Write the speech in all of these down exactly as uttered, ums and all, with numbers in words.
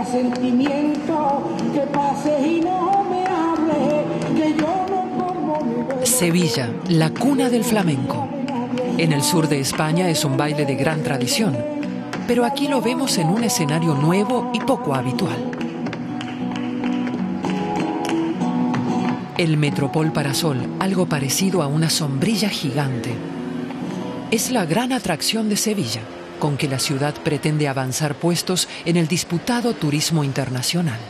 sentimiento, que pases y no me hables, que yo no como mi bebé. Sevilla, la cuna del flamenco. En el sur de España es un baile de gran tradición, pero aquí lo vemos en un escenario nuevo y poco habitual. El Metropol Parasol, algo parecido a una sombrilla gigante. Es la gran atracción de Sevilla, con que la ciudad pretende avanzar puestos en el disputado turismo internacional.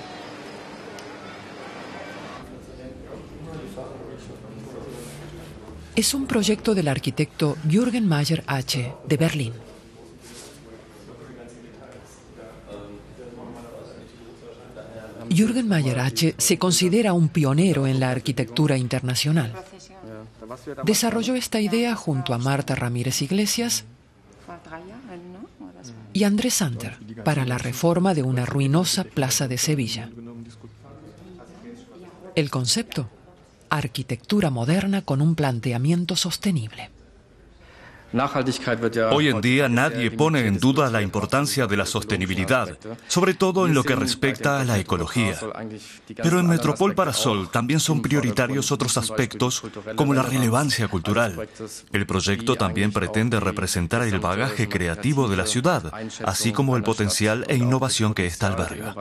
Es un proyecto del arquitecto Jürgen Mayer-Ache, de Berlín. Jürgen Mayer-Ache se considera un pionero en la arquitectura internacional. Desarrolló esta idea junto a Marta Ramírez Iglesias y Andrés Santer para la reforma de una ruinosa plaza de Sevilla. El concepto: arquitectura moderna con un planteamiento sostenible. Hoy en día nadie pone en duda la importancia de la sostenibilidad, sobre todo en lo que respecta a la ecología. Pero en Metropol Parasol también son prioritarios otros aspectos, como la relevancia cultural. El proyecto también pretende representar el bagaje creativo de la ciudad, así como el potencial e innovación que ésta alberga.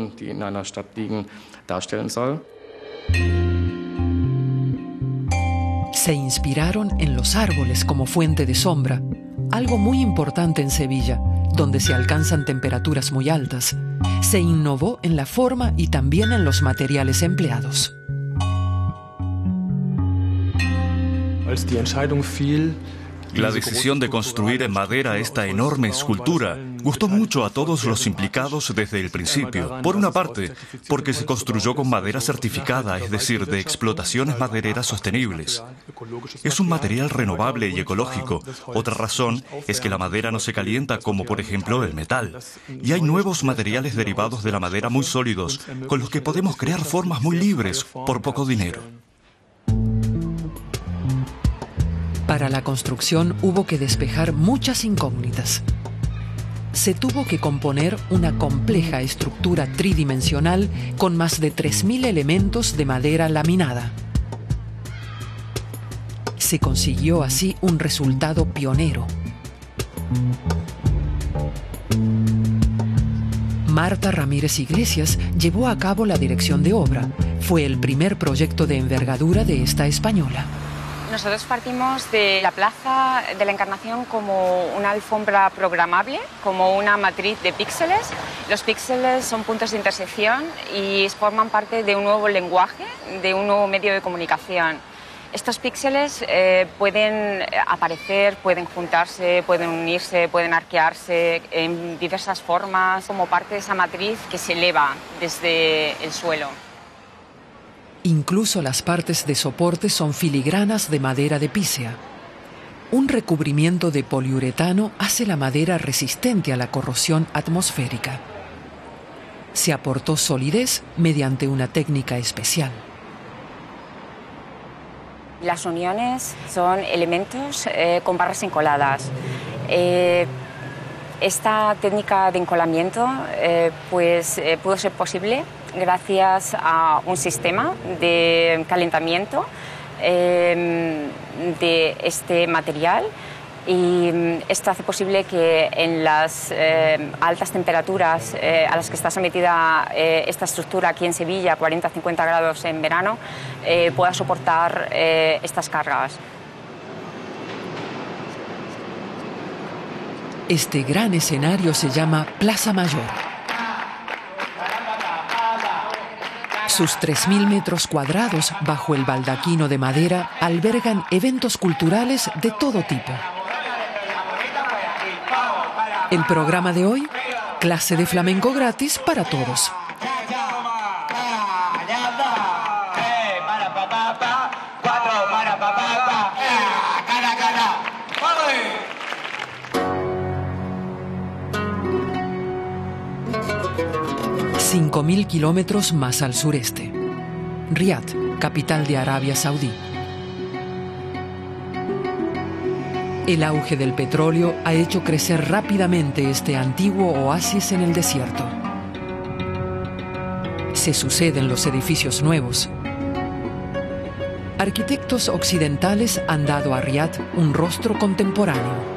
Se inspiraron en los árboles como fuente de sombra, algo muy importante en Sevilla, donde se alcanzan temperaturas muy altas. Se innovó en la forma y también en los materiales empleados. La decisión de construir en madera esta enorme escultura gustó mucho a todos los implicados desde el principio. Por una parte, porque se construyó con madera certificada, es decir, de explotaciones madereras sostenibles. Es un material renovable y ecológico. Otra razón es que la madera no se calienta como, por ejemplo, el metal. Y hay nuevos materiales derivados de la madera muy sólidos, con los que podemos crear formas muy libres por poco dinero. Para la construcción hubo que despejar muchas incógnitas. Se tuvo que componer una compleja estructura tridimensional con más de tres mil elementos de madera laminada. Se consiguió así un resultado pionero. Marta Ramírez Iglesias llevó a cabo la dirección de obra. Fue el primer proyecto de envergadura de esta española. Nosotros partimos de la Plaza de la Encarnación como una alfombra programable, como una matriz de píxeles. Los píxeles son puntos de intersección y forman parte de un nuevo lenguaje, de un nuevo medio de comunicación. Estos píxeles eh, pueden aparecer, pueden juntarse, pueden unirse, pueden arquearse en diversas formas, como parte de esa matriz que se eleva desde el suelo. Incluso las partes de soporte son filigranas de madera de pícea. Un recubrimiento de poliuretano hace la madera resistente a la corrosión atmosférica. Se aportó solidez mediante una técnica especial. Las uniones son elementos eh, con barras encoladas. Eh, esta técnica de encolamiento eh, pues, eh, pudo ser posible gracias a un sistema de calentamiento eh, de este material, y esto hace posible que en las eh, altas temperaturas eh, a las que está sometida eh, esta estructura aquí en Sevilla, cuarenta a cincuenta grados en verano, eh, pueda soportar eh, estas cargas. Este gran escenario se llama Plaza Mayor. Sus tres mil metros cuadrados bajo el baldaquino de madera albergan eventos culturales de todo tipo. El programa de hoy, clase de flamenco gratis para todos. cinco mil kilómetros más al sureste. Riad, capital de Arabia Saudí. El auge del petróleo ha hecho crecer rápidamente este antiguo oasis en el desierto. Se suceden los edificios nuevos. Arquitectos occidentales han dado a Riad un rostro contemporáneo.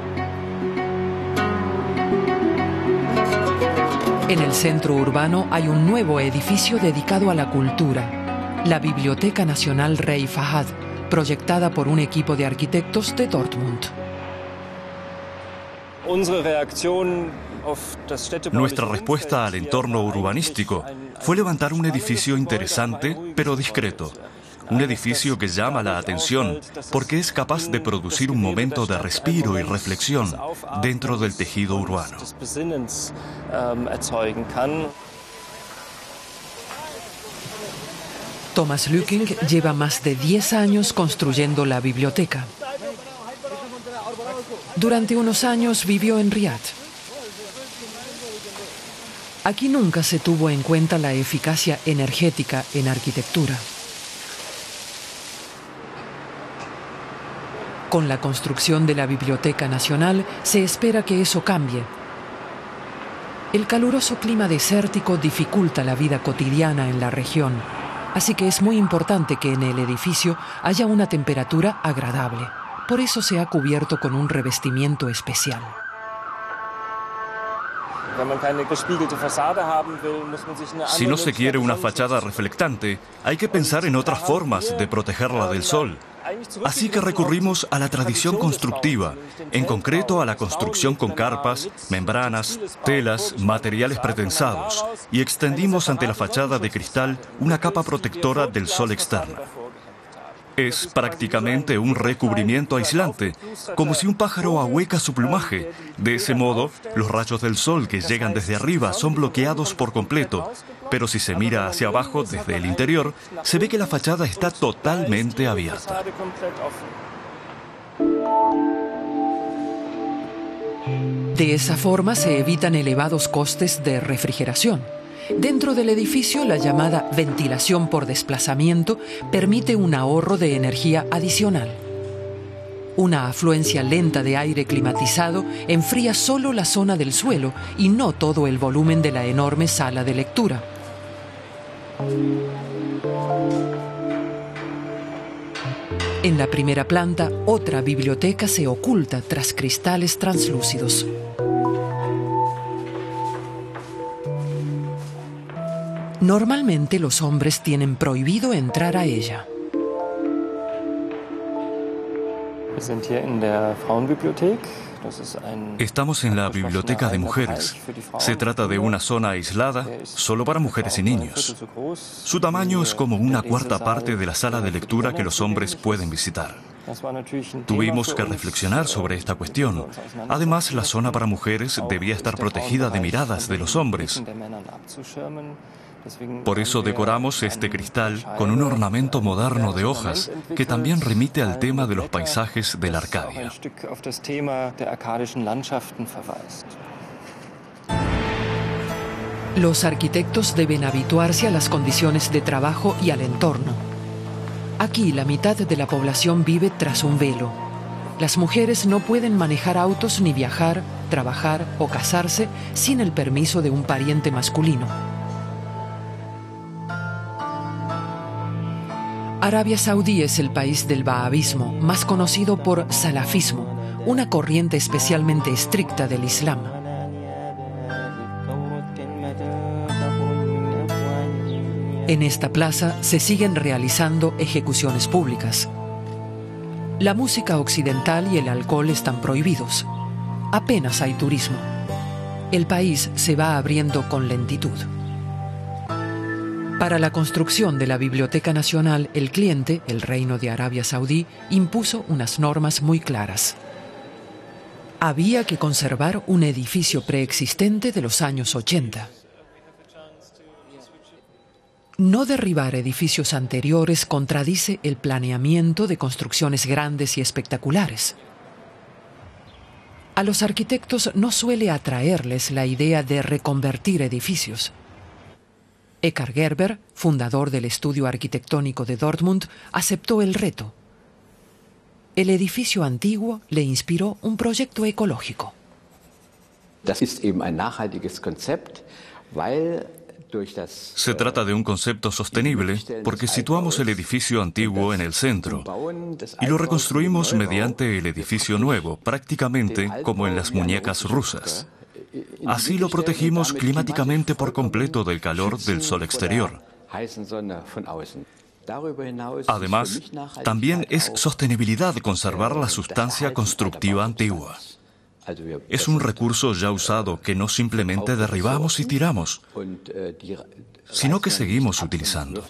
En el centro urbano hay un nuevo edificio dedicado a la cultura, la Biblioteca Nacional Rey Fahad, proyectada por un equipo de arquitectos de Dortmund. Nuestra respuesta al entorno urbanístico fue levantar un edificio interesante pero discreto. Un edificio que llama la atención porque es capaz de producir un momento de respiro y reflexión dentro del tejido urbano. Thomas Lücking lleva más de diez años construyendo la biblioteca. Durante unos años vivió en Riad. Aquí nunca se tuvo en cuenta la eficacia energética en arquitectura. Con la construcción de la Biblioteca Nacional se espera que eso cambie. El caluroso clima desértico dificulta la vida cotidiana en la región, así que es muy importante que en el edificio haya una temperatura agradable. Por eso se ha cubierto con un revestimiento especial. Si no se quiere una fachada reflectante, hay que pensar en otras formas de protegerla del sol. Así que recurrimos a la tradición constructiva, en concreto a la construcción con carpas, membranas, telas, materiales pretensados, y extendimos ante la fachada de cristal una capa protectora del sol externa. Es prácticamente un recubrimiento aislante, como si un pájaro ahueca su plumaje. De ese modo, los rayos del sol que llegan desde arriba son bloqueados por completo, pero si se mira hacia abajo desde el interior, se ve que la fachada está totalmente abierta. De esa forma se evitan elevados costes de refrigeración. Dentro del edificio, la llamada ventilación por desplazamiento permite un ahorro de energía adicional. Una afluencia lenta de aire climatizado enfría solo la zona del suelo y no todo el volumen de la enorme sala de lectura. En la primera planta, otra biblioteca se oculta tras cristales translúcidos. Normalmente los hombres tienen prohibido entrar a ella. Estamos en la biblioteca de mujeres. Se trata de una zona aislada, solo para mujeres y niños. Su tamaño es como una cuarta parte de la sala de lectura que los hombres pueden visitar. Tuvimos que reflexionar sobre esta cuestión. Además, la zona para mujeres debía estar protegida de miradas de los hombres. Por eso decoramos este cristal con un ornamento moderno de hojas que también remite al tema de los paisajes de la Arcadia. Los arquitectos deben habituarse a las condiciones de trabajo y al entorno. Aquí la mitad de la población vive tras un velo. Las mujeres no pueden manejar autos ni viajar, trabajar o casarse sin el permiso de un pariente masculino. Arabia Saudí es el país del wahabismo, más conocido por salafismo, una corriente especialmente estricta del Islam. En esta plaza se siguen realizando ejecuciones públicas. La música occidental y el alcohol están prohibidos. Apenas hay turismo. El país se va abriendo con lentitud. Para la construcción de la Biblioteca Nacional, el cliente, el Reino de Arabia Saudí, impuso unas normas muy claras. Había que conservar un edificio preexistente de los años ochenta. No derribar edificios anteriores contradice el planeamiento de construcciones grandes y espectaculares. A los arquitectos no suele atraerles la idea de reconvertir edificios. Eckhard Gerber, fundador del estudio arquitectónico de Dortmund, aceptó el reto. El edificio antiguo le inspiró un proyecto ecológico. Das ist eben ein nachhaltiges Konzept, weil Se trata de un concepto sostenible porque situamos el edificio antiguo en el centro y lo reconstruimos mediante el edificio nuevo, prácticamente como en las muñecas rusas. Así lo protegimos climáticamente por completo del calor del sol exterior. Además, también es sostenibilidad conservar la sustancia constructiva antigua. Es un recurso ya usado que no simplemente derribamos y tiramos, sino que seguimos utilizando.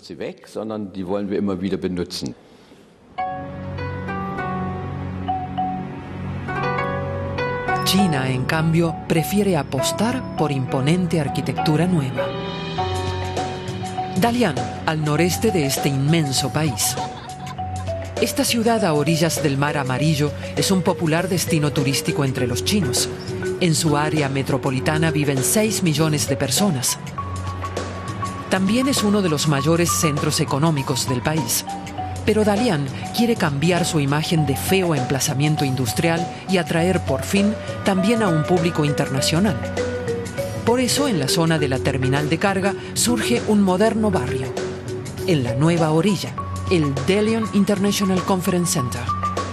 China, en cambio, prefiere apostar por imponente arquitectura nueva. Dalian, al noreste de este inmenso país. Esta ciudad a orillas del Mar Amarillo es un popular destino turístico entre los chinos. En su área metropolitana viven seis millones de personas. También es uno de los mayores centros económicos del país. Pero Dalian quiere cambiar su imagen de feo emplazamiento industrial y atraer por fin también a un público internacional. Por eso, en la zona de la terminal de carga surge un moderno barrio. En la nueva orilla, el Dalian International Conference Center.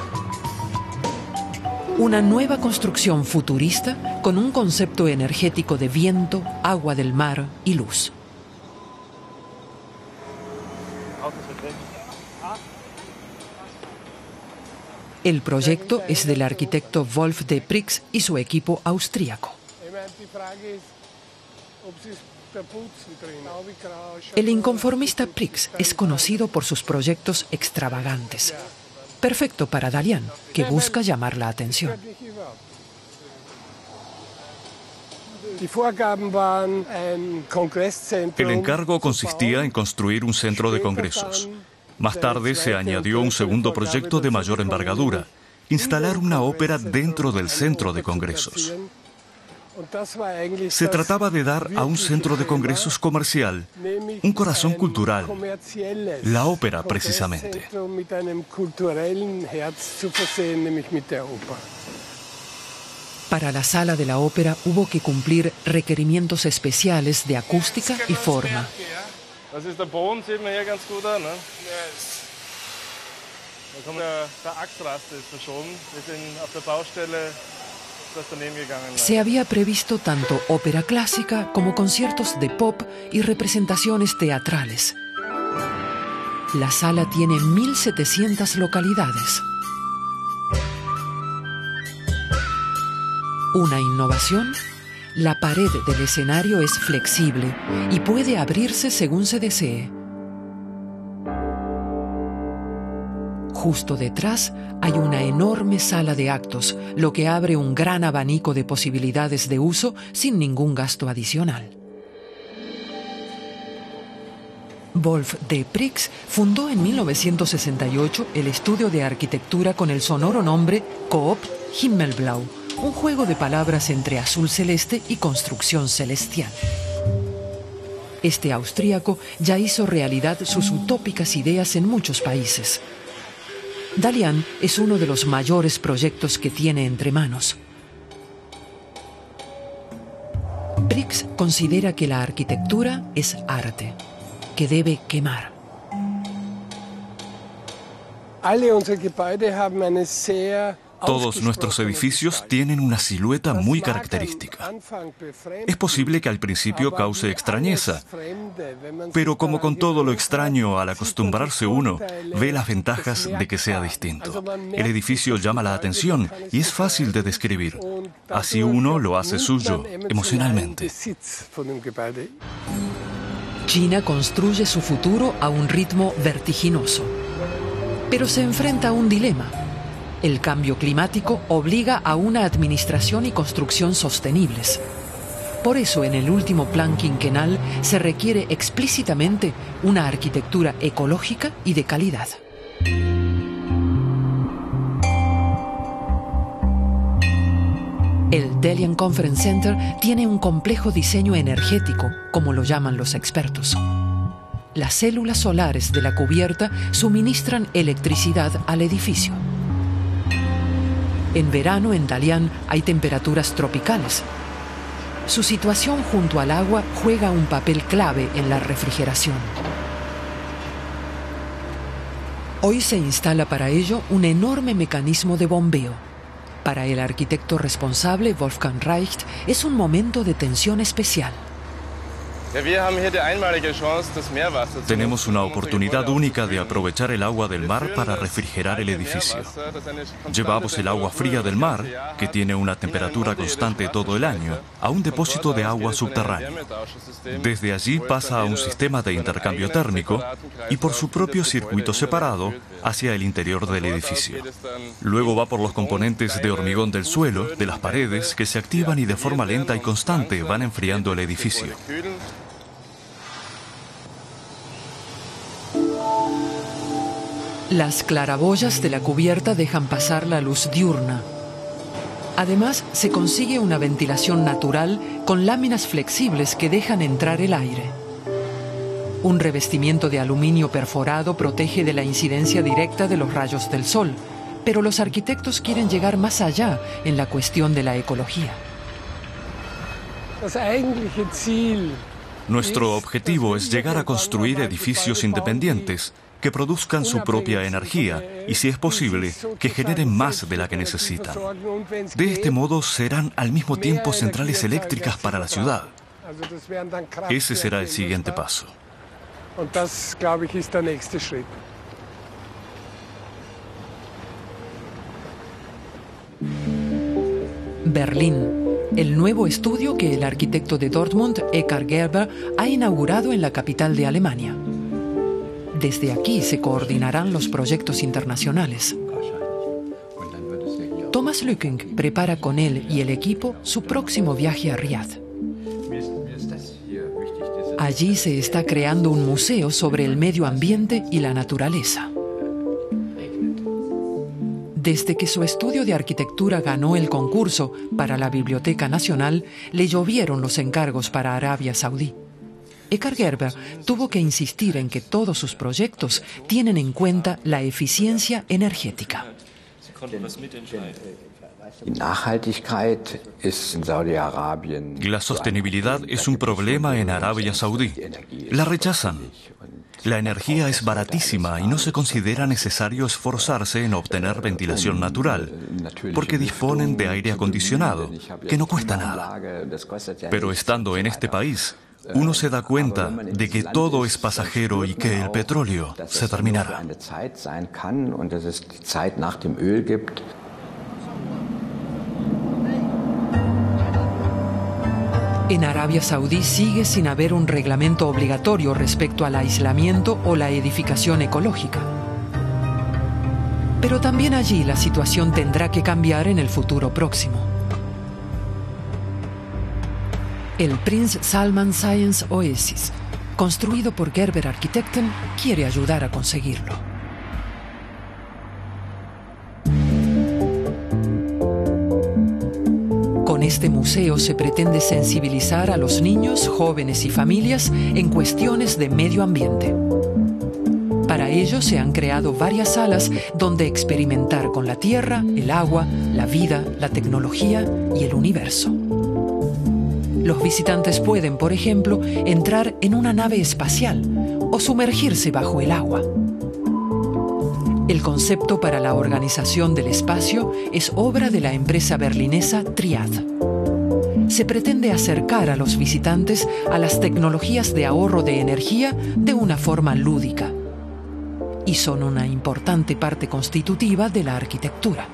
Una nueva construcción futurista con un concepto energético de viento, agua del mar y luz. El proyecto es del arquitecto Wolf de Prix y su equipo austríaco. El inconformista Prix es conocido por sus proyectos extravagantes. Perfecto para Dalian, que busca llamar la atención. El encargo consistía en construir un centro de congresos. Más tarde se añadió un segundo proyecto de mayor envergadura: instalar una ópera dentro del centro de congresos. Se trataba de dar a un centro de congresos comercial un corazón cultural, la ópera precisamente. Para la sala de la ópera hubo que cumplir requerimientos especiales de acústica y forma. Se había previsto tanto ópera clásica como conciertos de pop y representaciones teatrales. La sala tiene mil setecientas localidades. Una innovación: la pared del escenario es flexible y puede abrirse según se desee. Justo detrás hay una enorme sala de actos, lo que abre un gran abanico de posibilidades de uso sin ningún gasto adicional. Wolf de Prix fundó en mil novecientos sesenta y ocho el estudio de arquitectura con el sonoro nombre Coop Himmelblau, un juego de palabras entre azul celeste y construcción celestial. Este austríaco ya hizo realidad sus utópicas ideas en muchos países. Dalian es uno de los mayores proyectos que tiene entre manos. Prix considera que la arquitectura es arte, que debe quemar. Todos nuestros edificios tienen una silueta muy característica. Es posible que al principio cause extrañeza, pero como con todo lo extraño, al acostumbrarse uno, ve las ventajas de que sea distinto. El edificio llama la atención y es fácil de describir. Así uno lo hace suyo emocionalmente. China construye su futuro a un ritmo vertiginoso, pero se enfrenta a un dilema. El cambio climático obliga a una administración y construcción sostenibles. Por eso, en el último plan quinquenal se requiere explícitamente una arquitectura ecológica y de calidad. El Dalian Conference Center tiene un complejo diseño energético, como lo llaman los expertos. Las células solares de la cubierta suministran electricidad al edificio. En verano en Dalian hay temperaturas tropicales. Su situación junto al agua juega un papel clave en la refrigeración. Hoy se instala para ello un enorme mecanismo de bombeo. Para el arquitecto responsable, Wolfgang Reicht, es un momento de tensión especial. Tenemos una oportunidad única de aprovechar el agua del mar para refrigerar el edificio. Llevamos el agua fría del mar, que tiene una temperatura constante todo el año, a un depósito de agua subterráneo. Desde allí pasa a un sistema de intercambio térmico y por su propio circuito separado hacia el interior del edificio. Luego va por los componentes de hormigón del suelo, de las paredes, que se activan y de forma lenta y constante van enfriando el edificio. Las claraboyas de la cubierta dejan pasar la luz diurna. Además, se consigue una ventilación natural con láminas flexibles que dejan entrar el aire. Un revestimiento de aluminio perforado protege de la incidencia directa de los rayos del sol, pero los arquitectos quieren llegar más allá en la cuestión de la ecología. Nuestro objetivo es llegar a construir edificios independientes que produzcan su propia energía y, si es posible, que generen más de la que necesitan. De este modo serán al mismo tiempo centrales eléctricas para la ciudad. Ese será el siguiente paso. Berlín. El nuevo estudio que el arquitecto de Dortmund, Eckhard Gerber, ha inaugurado en la capital de Alemania. Desde aquí se coordinarán los proyectos internacionales. Thomas Lücking prepara con él y el equipo su próximo viaje a Riad. Allí se está creando un museo sobre el medio ambiente y la naturaleza. Desde que su estudio de arquitectura ganó el concurso para la Biblioteca Nacional, le llovieron los encargos para Arabia Saudí. Eckhard Gerber tuvo que insistir en que todos sus proyectos tienen en cuenta la eficiencia energética. La sostenibilidad es un problema en Arabia Saudí. La rechazan. La energía es baratísima y no se considera necesario esforzarse en obtener ventilación natural, porque disponen de aire acondicionado, que no cuesta nada. Pero estando en este país, uno se da cuenta de que todo es pasajero y que el petróleo se terminará. En Arabia Saudí sigue sin haber un reglamento obligatorio respecto al aislamiento o la edificación ecológica. Pero también allí la situación tendrá que cambiar en el futuro próximo. El Prince Salman Science Oasis, construido por Gerber Architekten, quiere ayudar a conseguirlo. Con este museo se pretende sensibilizar a los niños, jóvenes y familias en cuestiones de medio ambiente. Para ello se han creado varias salas donde experimentar con la tierra, el agua, la vida, la tecnología y el universo. Los visitantes pueden, por ejemplo, entrar en una nave espacial o sumergirse bajo el agua. El concepto para la organización del espacio es obra de la empresa berlinesa Triad. Se pretende acercar a los visitantes a las tecnologías de ahorro de energía de una forma lúdica. Y son una importante parte constitutiva de la arquitectura.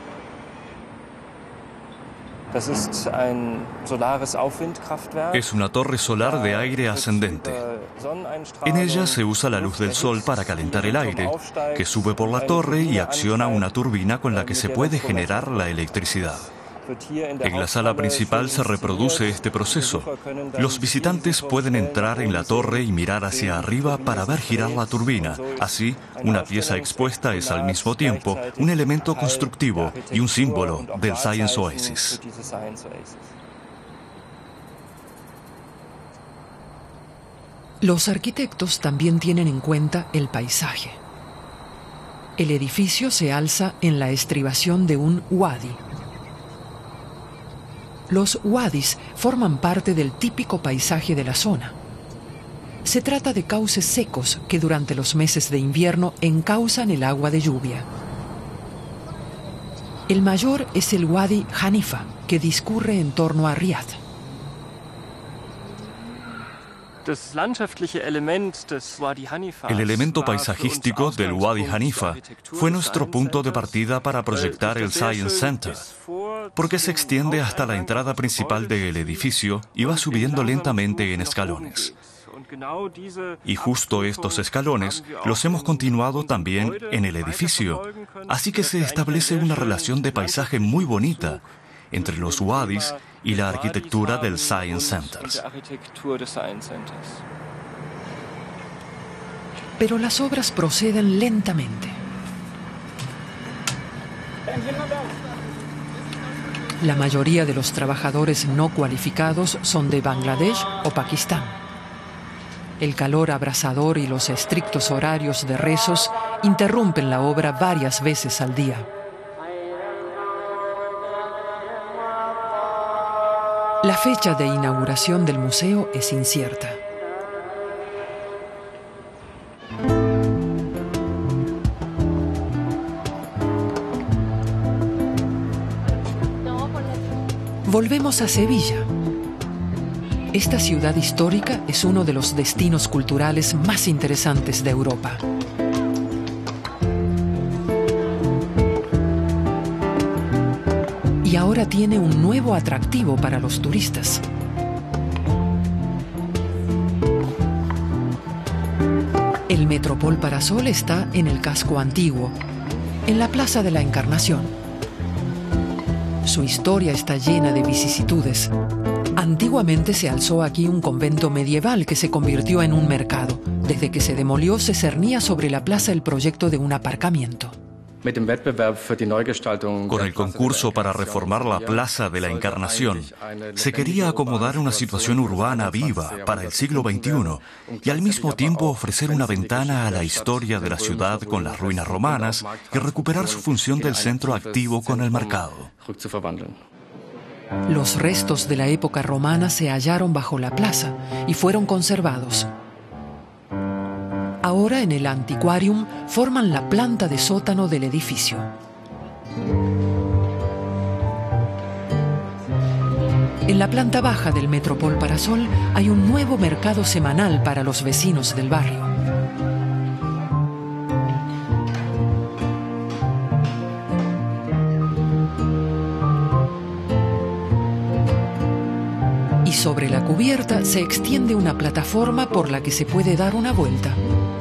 Es una torre solar de aire ascendente. En ella se usa la luz del sol para calentar el aire, que sube por la torre y acciona una turbina con la que se puede generar la electricidad. En la sala principal se reproduce este proceso. Los visitantes pueden entrar en la torre y mirar hacia arriba para ver girar la turbina. Así, una pieza expuesta es al mismo tiempo un elemento constructivo y un símbolo del Science Oasis. Los arquitectos también tienen en cuenta el paisaje. El edificio se alza en la estribación de un wadi. Los wadis forman parte del típico paisaje de la zona. Se trata de cauces secos que durante los meses de invierno encausan el agua de lluvia. El mayor es el Wadi Hanifa, que discurre en torno a Riad. El elemento paisajístico del Wadi Hanifa fue nuestro punto de partida para proyectar el Science Center, porque se extiende hasta la entrada principal del edificio y va subiendo lentamente en escalones. Y justo estos escalones los hemos continuado también en el edificio, así que se establece una relación de paisaje muy bonita entre los wadis y la arquitectura del Science Center. Pero las obras proceden lentamente. La mayoría de los trabajadores no cualificados son de Bangladesh o Pakistán. El calor abrasador y los estrictos horarios de rezos interrumpen la obra varias veces al día. La fecha de inauguración del museo es incierta. Volvemos a Sevilla. Esta ciudad histórica es uno de los destinos culturales más interesantes de Europa. Y ahora tiene un nuevo atractivo para los turistas. El Metropol Parasol está en el casco antiguo, en la Plaza de la Encarnación. Su historia está llena de vicisitudes. Antiguamente se alzó aquí un convento medieval que se convirtió en un mercado. Desde que se demolió, se cernía sobre la plaza el proyecto de un aparcamiento. Con el concurso para reformar la Plaza de la Encarnación, se quería acomodar una situación urbana viva para el siglo veintiuno y al mismo tiempo ofrecer una ventana a la historia de la ciudad con las ruinas romanas y recuperar su función del centro activo con el mercado. Los restos de la época romana se hallaron bajo la plaza y fueron conservados. Ahora en el antiquarium forman la planta de sótano del edificio. En la planta baja del Metropol Parasol hay un nuevo mercado semanal para los vecinos del barrio. Y sobre la cubierta se extiende una plataforma por la que se puede dar una vuelta.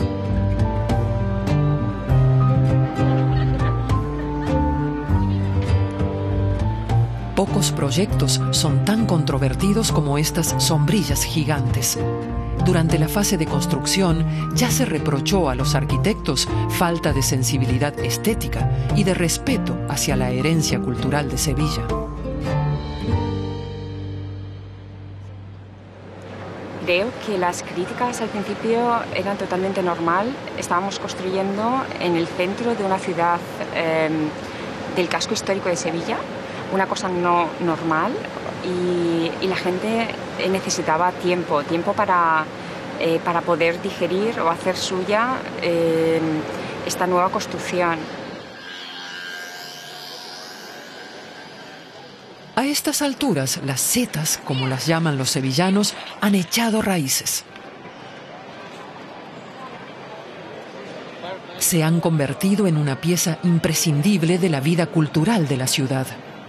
Pocos proyectos son tan controvertidos como estas sombrillas gigantes. Durante la fase de construcción ya se reprochó a los arquitectos falta de sensibilidad estética y de respeto hacia la herencia cultural de Sevilla. Creo que las críticas al principio eran totalmente normal. Estábamos construyendo en el centro de una ciudad eh, del casco histórico de Sevilla, una cosa no normal, y, y la gente necesitaba tiempo, tiempo para, eh, para poder digerir o hacer suya eh, esta nueva construcción. A estas alturas, las setas, como las llaman los sevillanos, han echado raíces. Se han convertido en una pieza imprescindible de la vida cultural de la ciudad.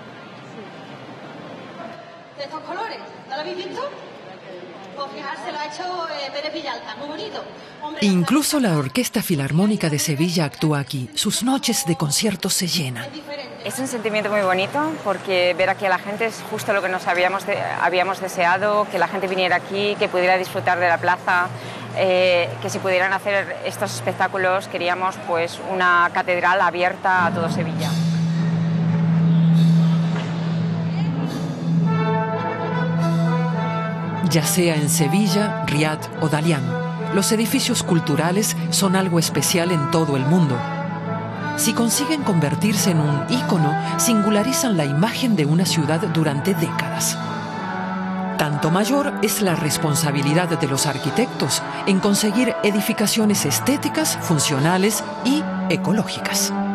Estos colores, ¿no lo habéis visto? Pues fijarse, lo ha hecho eh, Pérez Villalta, muy bonito. Hombre, Incluso la Orquesta Filarmónica de Sevilla actúa aquí. Sus noches de conciertos se llenan. Es un sentimiento muy bonito porque ver aquí a la gente es justo lo que nos habíamos, de, habíamos deseado, que la gente viniera aquí, que pudiera disfrutar de la plaza, eh, que se pudieran hacer estos espectáculos. Queríamos pues una catedral abierta a todo Sevilla. Ya sea en Sevilla, Riad o Dalián, los edificios culturales son algo especial en todo el mundo. Si consiguen convertirse en un ícono, singularizan la imagen de una ciudad durante décadas. Tanto mayor es la responsabilidad de los arquitectos en conseguir edificaciones estéticas, funcionales y ecológicas.